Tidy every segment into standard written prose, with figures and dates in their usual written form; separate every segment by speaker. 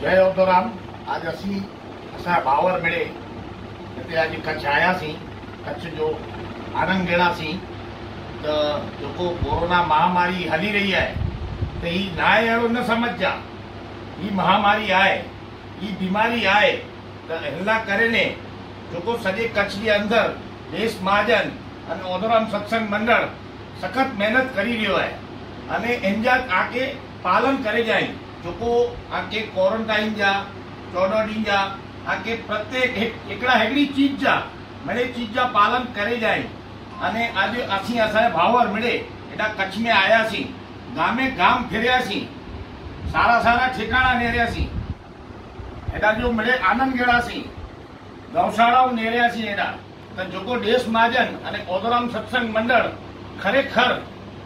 Speaker 1: जय ओधोराम। आज असी असा भावर मिले हिते आज कच्छ आयासीं। कच्छ जो आनंद गिणासीं तो जो कोरोना महामारी हली रही है तो ही ना आहे अहिड़ो न समझजा। ही महामारी आहे, ही बीमारी आहे तो हिन करे ने जो सॼे कच्छ जे अंदर देश महाजन अने ओधोराम सत्संग मंडल सखत मेहनत करी रह्यो है अने इनजा आके पालन करे जाए जो आके क्वारंटाइन जा 14 ॾींहं जा आके प्रत्येक हिकड़ी चीज जा मणे चीज जा पालन करे जाए। अने आज असी असा भावर मिले एडा कच्छ में आयासी, गामे गाम फिरयासी, सारा ठिकाना नेरियासी, एडा जो मिले आनंद गेड़ासी, गौशालाओं नेरियासी। एडा तो जो देश महाजन अने ओधोराम सत्संग मंडल खरेखर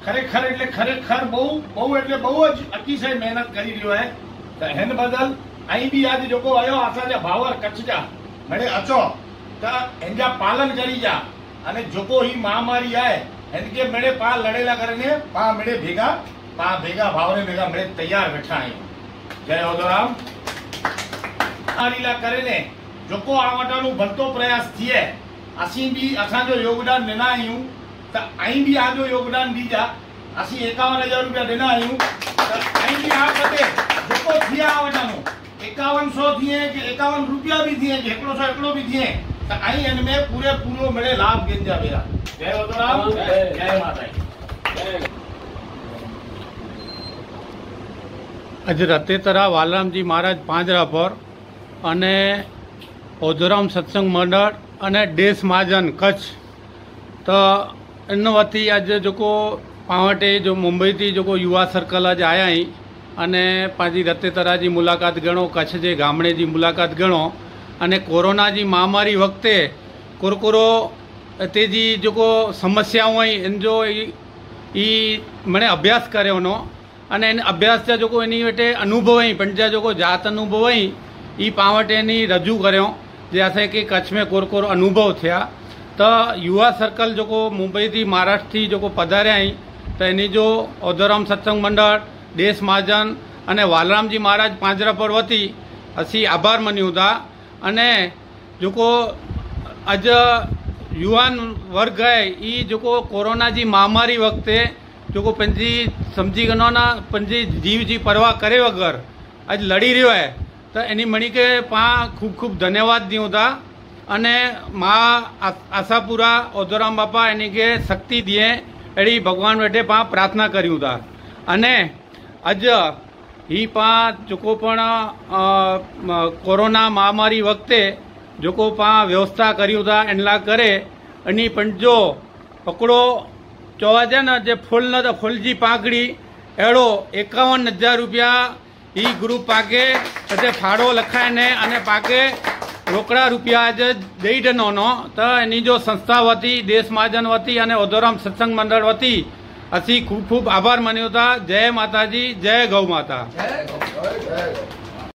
Speaker 1: बहु अतिशय मेहनत करी रह्यो है। तो हिन बदल अं भी आज जो आयो असा भावर कच्छ जा मणे अचो तो इनजा पालन करी जा अने जो ही महामारी है इनके मेरे पा लड़ेला करने पा मेरे भेगा भावरे भेगा मेरे तैयार बैठा है। जय ओधोराम। करे जो आवटानु बनतो प्रयास थिए असी भी असा जो योगदान दिना आयूं तो अं भी आजो योगदान दीजा। असी 51,000 रुपया दिना आयूं तो अं भी आ कदे जो थिया आवटानु 5100 थिए कि 51 रुपया भी थिए कि 100 भी थिए तो अं इनमें पूरो मिले लाभ गिनजा मेरा। जय ओधोराम। जय माता।
Speaker 2: आज रतेतरा वालराम जी महाराज પાંજરાપોર અને ઓધોરામ સત્સંગ મંડળ અને દેશ મહાજન કચ્છ તો એનો વતી आज जो पावटे जो मुंबई थी जो युवा सर्कल आज आया ही अने पाजी रतेतरा जी मुलाकात गणो, कच्छ जे गामड़े जी मुलाकात गणो अने कोरोना जी महामारी वक्ते कुरकुरो ते जी जो समस्याओं आई इन जो ई मने अभ्यास कर्यो नो अने इन अभ्यास जा जो इनी वेटे अनुभव ही पंजा जो जात अनुभव ही ई पावटे नी रजू कर्यो जे असे कि कच्छ में कुरकुरो अनुभव थिया। तो युवा सर्कल जो मुंबई थी महाराष्ट्र थी जो पधार्या ही तो इनी जो ओधोराम सत्संग मंडल देश महाजन अने वालराम जी महाराज પાંજરાપોર वती असी आभार मन्यू था। अने जो आज युवान वर्ग है ई जो कोरोना जी महामारी वक्ते जो पंजी समझी गनो ना पंजी जीव जी परवाह करे वगर आज लड़ी रह्यो है तो एनी मणी के पा खूब धन्यवाद दियूं था। अने माँ आशापुरा ओधोराम बापा एनी के शक्ति दिए एड़ी भगवान वेठे पा प्रार्थना कर्यूं था। अने आज ही पा जो पण कोरोना महामारी वक्ते जो पा व्यवस्था कर्यूं था एनला करे अनी पंजो पकड़ो चौजा न जे फूल न तो फूल जी पाकड़ी एड़ो 51,000 रुपया ही ग्रुप पाके अते फाड़ो लखाय ने अने पाके रोकड़ा रुपया आज दई डनो नो तो एनी जो संस्था वती देश महाजन वती अने ओधोराम सत्संग मंडल वती असी खूब आभार मान्यो था। जय माताजी। जय गौ माता।